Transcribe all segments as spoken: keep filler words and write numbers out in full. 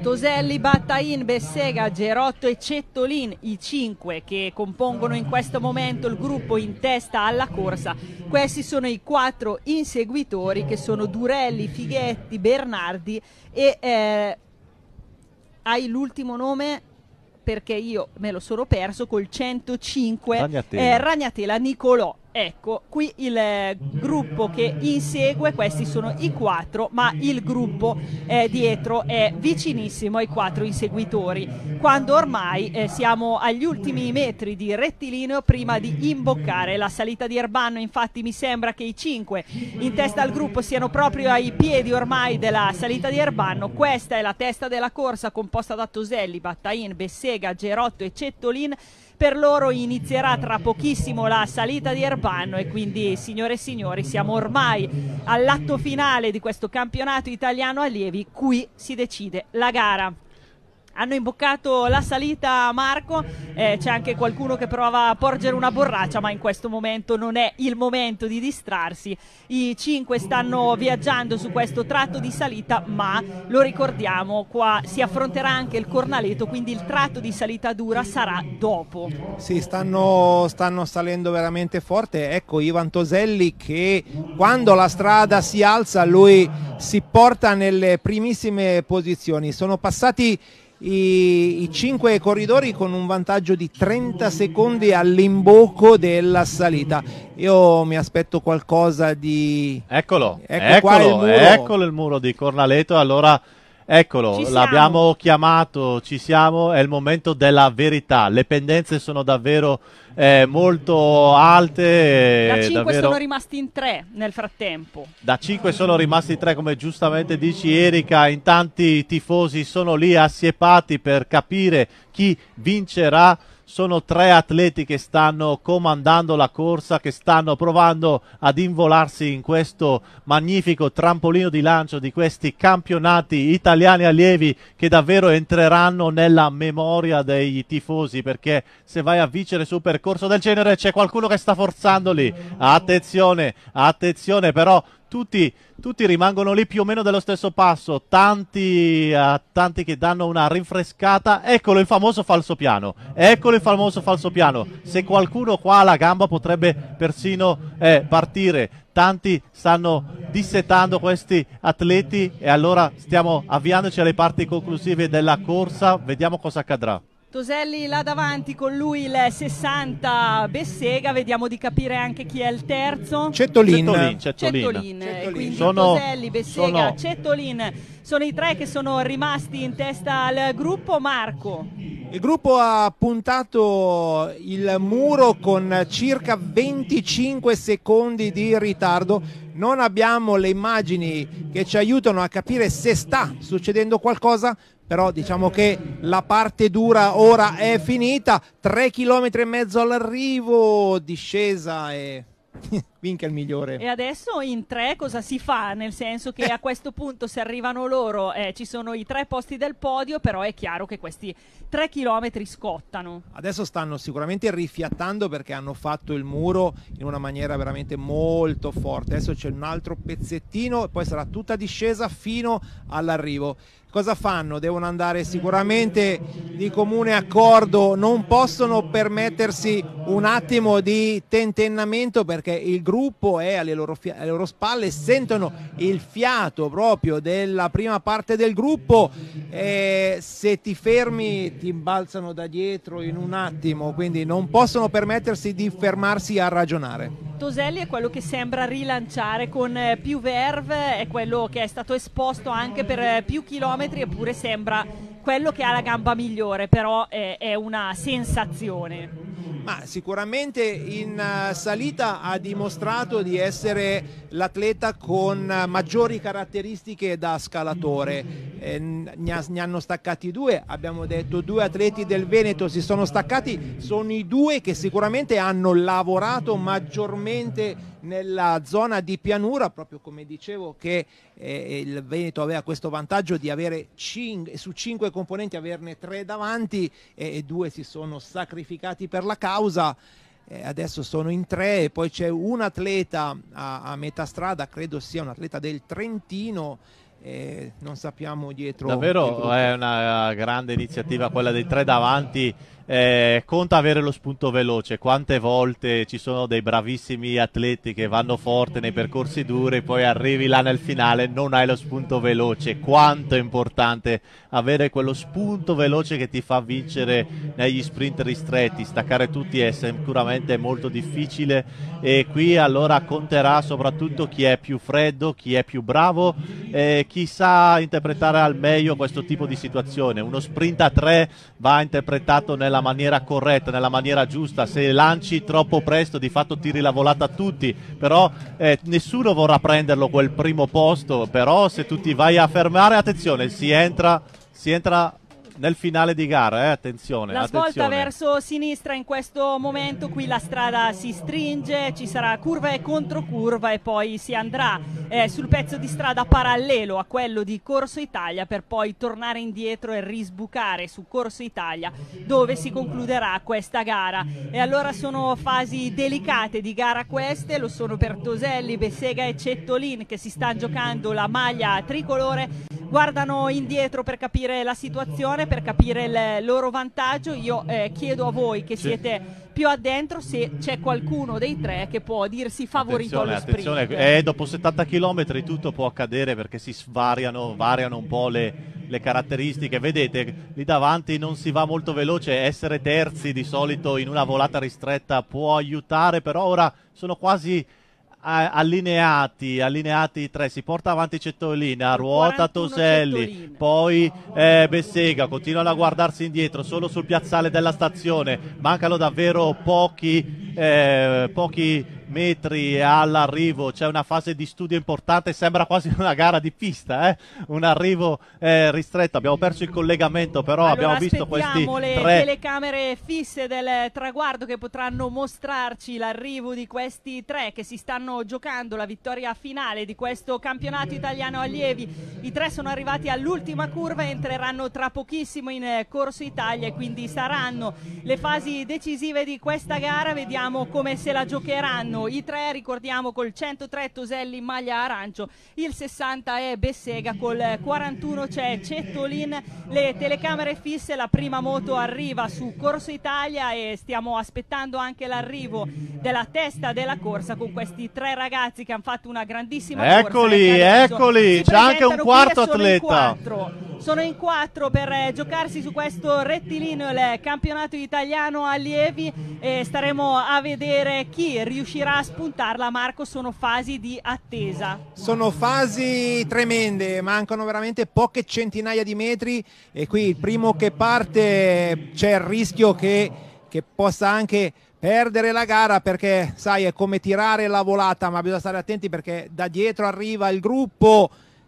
Toselli, Battain, Bessega, Gerotto e Cettolin, i cinque che compongono in questo momento il gruppo in testa alla corsa. Questi sono i quattro inseguitori che sono Durelli, Fighetti, Bernardi e eh, hai l'ultimo nome perché io me lo sono perso col centocinque, Ragnatela, eh, Ragnatela Nicolò. Ecco, qui il eh, gruppo che insegue, questi sono i quattro, ma il gruppo eh, dietro è vicinissimo ai quattro inseguitori, quando ormai eh, siamo agli ultimi metri di rettilineo prima di imboccare la salita di Erbanno. Infatti mi sembra che i cinque in testa al gruppo siano proprio ai piedi ormai della salita di Erbanno. Questa è la testa della corsa composta da Toselli, Battain, Bessega, Gerotto e Cettolin. Per loro inizierà tra pochissimo la salita di Erbanno e quindi, signore e signori, siamo ormai all'atto finale di questo campionato italiano allievi. Qui si decide la gara. Hanno imboccato la salita, Marco, eh, c'è anche qualcuno che prova a porgere una borraccia, ma in questo momento non è il momento di distrarsi. I cinque stanno viaggiando su questo tratto di salita, ma lo ricordiamo, qua si affronterà anche il Cornaletto, quindi il tratto di salita dura sarà dopo. Sì, stanno, stanno salendo veramente forte. Ecco Ivan Toselli che quando la strada si alza lui si porta nelle primissime posizioni. Sono passati I, i cinque corridori con un vantaggio di trenta secondi all'imbocco della salita. Io mi aspetto qualcosa di... Eccolo, ecco eccolo, qua il muro. eccolo il muro di Cornaletto. Allora, eccolo, l'abbiamo chiamato, ci siamo, è il momento della verità. Le pendenze sono davvero eh, molto alte. Da cinque davvero... sono rimasti in tre nel frattempo. Da cinque sono rimasti tre, come giustamente dici Erika. In tanti tifosi sono lì assiepati per capire chi vincerà. Sono tre atleti che stanno comandando la corsa, che stanno provando ad involarsi in questo magnifico trampolino di lancio di questi campionati italiani allievi che davvero entreranno nella memoria dei tifosi, perché se vai a vincere su un percorso del genere c'è qualcuno che sta forzando lì. Attenzione, attenzione però. Tutti, tutti rimangono lì più o meno dello stesso passo, tanti, uh, tanti che danno una rinfrescata. Eccolo il famoso falso piano, eccolo il famoso falso piano. Se qualcuno qua ha la gamba potrebbe persino eh, partire. Tanti stanno dissetando questi atleti e allora stiamo avviandoci alle parti conclusive della corsa, vediamo cosa accadrà. Toselli là davanti, con lui il sessanta Bessega, vediamo di capire anche chi è il terzo. Cettolin. Cettolin, Cettolin. Cettolin. Cettolin. Quindi Sono- Toselli, Bessega, sono- Cettolin sono i tre che sono rimasti in testa al gruppo. Marco. Il gruppo ha puntato il muro con circa venticinque secondi di ritardo. Non abbiamo le immagini che ci aiutano a capire se sta succedendo qualcosa, però diciamo che la parte dura ora è finita. Tre chilometri e mezzo all'arrivo, discesa e vinca il migliore. E adesso in tre cosa si fa? Nel senso che a questo punto, se arrivano loro, eh, ci sono i tre posti del podio, però è chiaro che questi tre chilometri scottano. Adesso stanno sicuramente rifiattando perché hanno fatto il muro in una maniera veramente molto forte. Adesso c'è un altro pezzettino e poi sarà tutta discesa fino all'arrivo. Cosa fanno? Devono andare sicuramente di comune accordo, non possono permettersi un attimo di tentennamento perché il gruppo è alle loro, alle loro spalle, sentono il fiato proprio della prima parte del gruppo e se ti fermi ti imbalzano da dietro in un attimo, quindi non possono permettersi di fermarsi a ragionare. Toselli è quello che sembra rilanciare con eh, più verve, è quello che è stato esposto anche per eh, più chilometri, eppure sembra quello che ha la gamba migliore, però è, è una sensazione. Ma sicuramente in uh, salita ha dimostrato di essere l'atleta con uh, maggiori caratteristiche da scalatore. Eh, ne, ha, ne hanno staccati due, abbiamo detto due atleti del Veneto si sono staccati, sono i due che sicuramente hanno lavorato maggiormente nella zona di pianura, proprio come dicevo che eh, il Veneto aveva questo vantaggio di avere cinque, su cinque componenti averne tre davanti e, e due si sono sacrificati per la causa. Eh, adesso sono in tre e poi c'è un atleta a, a metà strada, credo sia un atleta del Trentino e non sappiamo dietro. Davvero è una grande iniziativa quella dei tre davanti. Eh, conta avere lo spunto veloce. Quante volte ci sono dei bravissimi atleti che vanno forte nei percorsi duri, poi arrivi là nel finale, non hai lo spunto veloce. Quanto è importante avere quello spunto veloce che ti fa vincere negli sprint ristretti. Staccare tutti è sicuramente molto difficile, e qui allora conterà soprattutto chi è più freddo, chi è più bravo, eh, chi sa interpretare al meglio questo tipo di situazione. Uno sprint a tre va interpretato nella maniera corretta, nella maniera giusta. Se lanci troppo presto di fatto tiri la volata a tutti, però eh, nessuno vorrà prenderlo quel primo posto. Però se tu ti vai a fermare, attenzione, si entra, si entra nel finale di gara, eh, attenzione. La svolta attenzione. verso sinistra in questo momento, qui la strada si stringe, ci sarà curva e controcurva e poi si andrà eh, sul pezzo di strada parallelo a quello di Corso Italia, per poi tornare indietro e risbucare su Corso Italia, dove si concluderà questa gara. E allora sono fasi delicate di gara queste, lo sono per Toselli, Bessega e Cettolin, che si stanno giocando la maglia tricolore. Guardano indietro per capire la situazione, per capire il loro vantaggio. Io eh, chiedo a voi che sì. siete più addentro se c'è qualcuno dei tre che può dirsi favorito attenzione, allo sprint. attenzione. Eh, dopo settanta chilometri tutto può accadere, perché si svariano, variano un po' le, le caratteristiche. Vedete, lì davanti non si va molto veloce, essere terzi di solito in una volata ristretta può aiutare, però ora sono quasi allineati allineati tre. Si porta avanti Cettolina, ruota Toselli, Cettolin. poi eh, Bessega, continuano a guardarsi indietro solo sul piazzale della stazione. Mancano davvero pochi eh, pochi metri all'arrivo, c'è una fase di studio importante, sembra quasi una gara di pista, eh? Un arrivo eh, ristretto. Abbiamo perso il collegamento, però allora, abbiamo visto questi le tre telecamere fisse del traguardo che potranno mostrarci l'arrivo di questi tre che si stanno giocando la vittoria finale di questo campionato italiano allievi. I tre sono arrivati all'ultima curva, entreranno tra pochissimo in Corso Italia e quindi saranno le fasi decisive di questa gara. Vediamo come se la giocheranno i tre. Ricordiamo col centotré Toselli in maglia arancio, il sessanta è Bessega, col quarantuno c'è Cettolin. Le telecamere fisse, la prima moto arriva su Corso Italia e stiamo aspettando anche l'arrivo della testa della corsa con questi tre ragazzi che hanno fatto una grandissima eccoli, corsa. eccoli, c'è anche un quarto atleta. Sono in quattro per eh, giocarsi su questo rettilineo il campionato italiano allievi e staremo a vedere chi riuscirà a spuntarla. Marco, sono fasi di attesa. Sono fasi tremende, mancano veramente poche centinaia di metri e qui il primo che parte c'è il rischio che, che possa anche perdere la gara, perché sai, è come tirare la volata, ma bisogna stare attenti perché da dietro arriva il gruppo.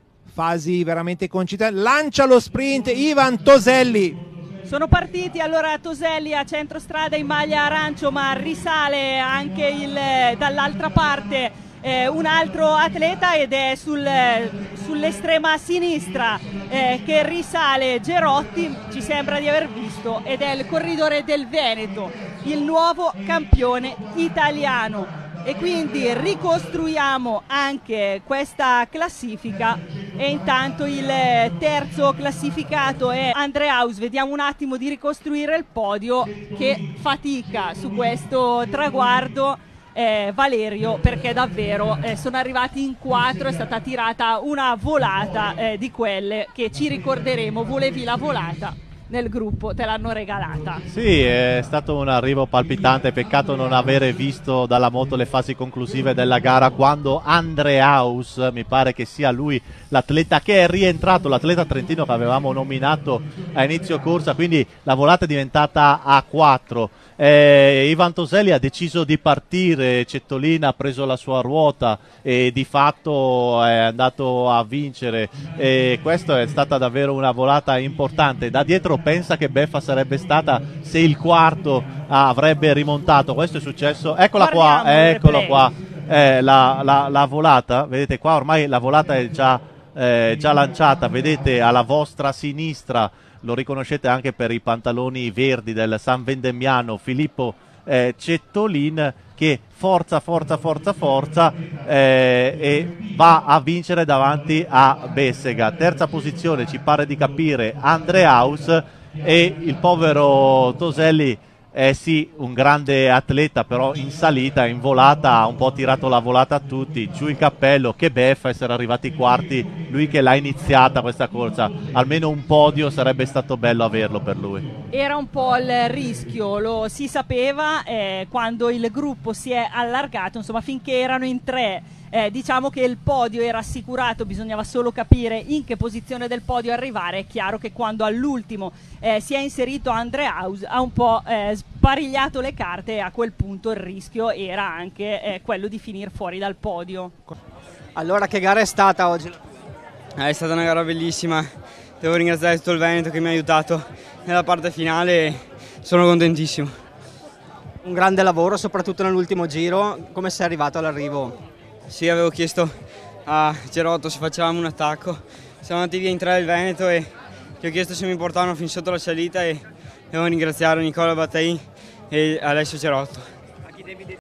Fasi veramente concitate, lancia lo sprint Ivan Toselli. Sono partiti allora Toselli a centrostrada in maglia arancio, ma risale anche il, dall'altra parte eh, un altro atleta ed è sul, sull'estrema sinistra eh, che risale Gerotti, ci sembra di aver visto, ed è il corridore del Veneto, il nuovo campione italiano. E quindi ricostruiamo anche questa classifica e intanto il terzo classificato è Andreaus. Vediamo un attimo di ricostruire il podio, che fatica su questo traguardo eh, Valerio, perché davvero eh, sono arrivati in quattro, è stata tirata una volata eh, di quelle che ci ricorderemo. Volevi la volata? Nel gruppo te l'hanno regalata. Sì, è stato un arrivo palpitante, peccato non avere visto dalla moto le fasi conclusive della gara, quando Andreaus, mi pare che sia lui l'atleta che è rientrato, l'atleta trentino che avevamo nominato a inizio corsa, quindi la volata è diventata a quattro. Eh, Ivan Toselli ha deciso di partire, Cettolin ha preso la sua ruota e di fatto è andato a vincere, e questa è stata davvero una volata importante. Da dietro pensa che beffa sarebbe stata se il quarto avrebbe rimontato. Questo è successo, eccola qua, eccolo qua, eh, la, la, la volata, vedete qua ormai la volata è già, eh, già lanciata, vedete alla vostra sinistra, lo riconoscete anche per i pantaloni verdi del San Vendemmiano, Filippo eh, Cettolin, che forza, forza, forza, forza eh, e va a vincere davanti a Bessega. Terza posizione, ci pare di capire, Andreaus, e il povero Toselli è sì un grande atleta, però in salita, in volata ha un po' tirato la volata a tutti. Giù il cappello, che beffa essere arrivati quarti, lui che l'ha iniziata questa corsa. Almeno un podio sarebbe stato bello averlo per lui. Era un po' il rischio, lo si sapeva eh, quando il gruppo si è allargato, insomma finché erano in tre. Eh, diciamo che il podio era assicurato, bisognava solo capire in che posizione del podio arrivare. È chiaro che quando all'ultimo eh, si è inserito Andreaus ha un po' eh, sparigliato le carte, e a quel punto il rischio era anche eh, quello di finire fuori dal podio. Allora, che gara è stata oggi? Eh, è stata una gara bellissima, devo ringraziare tutto il Veneto che mi ha aiutato nella parte finale e sono contentissimo. Un grande lavoro, soprattutto nell'ultimo giro. Come sei arrivato all'arrivo? Sì, avevo chiesto a Gerotto se facevamo un attacco, siamo andati via in tre del Veneto e gli ho chiesto se mi portavano fin sotto la salita, e devo ringraziare Nicola Battai e Alessio Gerotto.